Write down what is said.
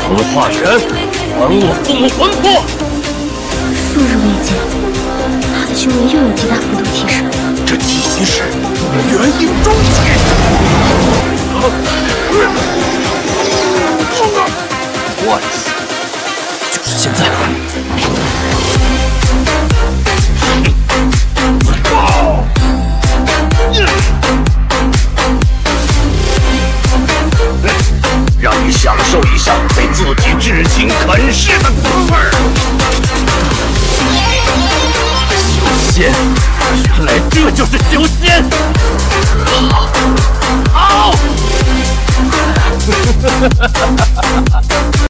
成化人，还我父母魂魄！ 数日未见，他的修为又有极大幅度提升。 这体型是元婴中期。我就是现在！让你享受一下被自己至亲啃噬的滋味儿！修仙，原来这就是修仙！好。